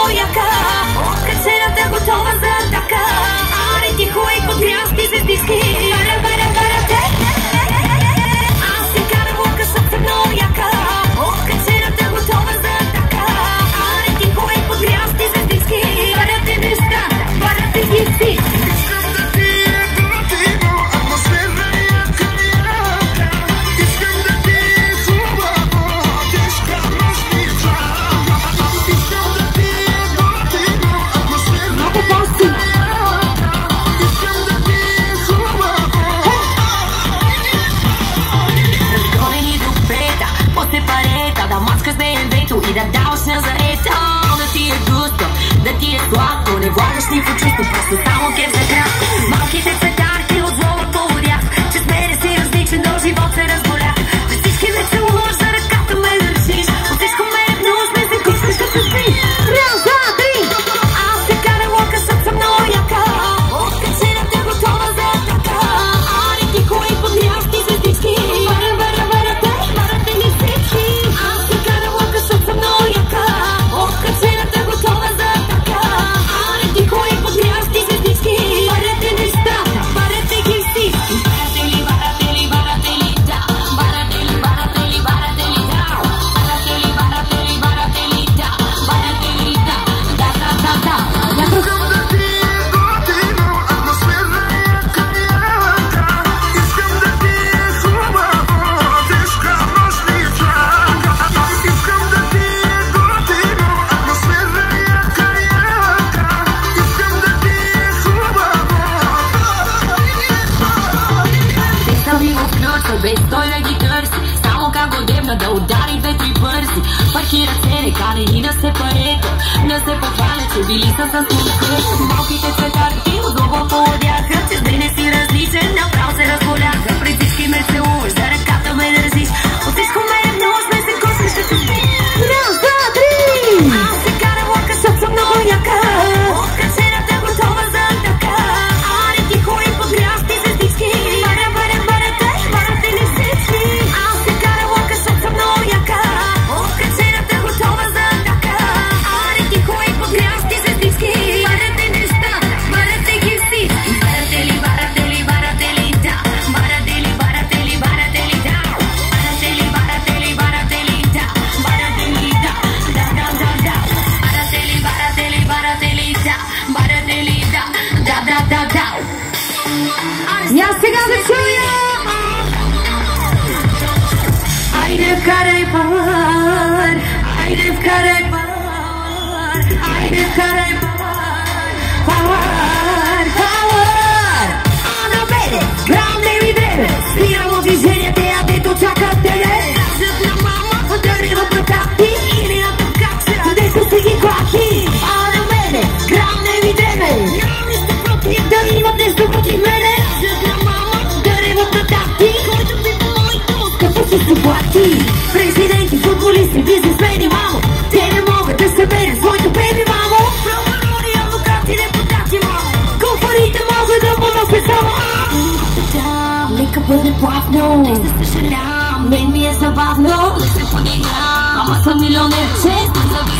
яка, откачената готова за атака. Аре тихо и подрясти звездички. Бара-бара-бара-те. Аз се карам лука, съм много яка, откачената готова за атака. Аре тихо и подрясти звездички. Барате неща, барате ги си. И да даваш на заета, да ти е густо, да ти е сладко, не влагаш никакво чувство, просто само кеф за кратко. Малките цветарки от злоба поводях, че с мене си различен, до живот се разболях. За всички ме целуваш, за ръката ме държиш, от всичко ме ревнуваш, ме закускаш да се спи. Раз, два, три! Аз се карам лока, съм много яка, откачената готова за атака. Аре тихо и подрясти звездички. Бара-бара-бара-те, барате ми всички. Аз се карам лока, съм много яка, откачената готова за атака. Аре тихо и подрясти звездички. Барате нещата, барате ги всички. Барате ли, барате ли, барате ли, да. Барате ли, барате ли, барате ли, да. Барате ли, барате ли, барате ли, да. Барате ли, да, да, да, да, да. Искам да ти е готино, атмосфера е кариерата. Искам да ти е хубаво, тежка нощница. Искам да ти е готино, атмосфера е кариерата. Искам да ти е хубаво. Текста ми го включва, без той да ги търси, само как го дебна да удари две-три бързи. Паркира се, не кани и да се парето, да се похваля, че били са с слухата. Малките цветарки от злоба поводяха, че с мене си различен, направо се разболяха. Пред всички ме целуваш, за ръката ме държиш, от всичко ме ревнуваш, ме се косваш да се спи. Раз, два, три! Аз се карам лока, съм много яка, откачената готова за атака. Аре тихо и подрясти звездички. Бара-бара-бара-те, барате ли всички. Аз се карам лока, съм много яка, откачената готова за атака. Аре тихо и подрясти звездички. Барате нещата, барате ги всички. Барате ли, барате ли, барате ли, да. Барате ли, барате ли, барате ли, да. Барате ли, барате ли, барате ли, да. Барате ли, да, да, да, да, да. Барате ли, барате ли, барате ли, да. Барате ли, да, да, да, да, да. Я сега да чуя. Айде вкарай пар, айде вкарай пар, айде вкарай пар, пар, пар. А на мене, грам не ми дребе, спирало движение, дето чакат тебе. Кажат на мама, дари в ръка ти или на тъпкача, дето си ги клаки. А на мене, грам не ми дребе, нямам нищо против, да имат нещо против мене. Кажат на мама, дари в ръка ти, който би моето, като си си плати. Президенти, футболисти, бизнесмени, мамо, те не могат да съберат своето беби, мамо. Прокурори, адвокати, депутати, мамо, куфарите могат да поносят само. Нека бъде плавно, не се съжалявам, мен ми е забавно, да се подиграм, ама съм милионер, честно зависим.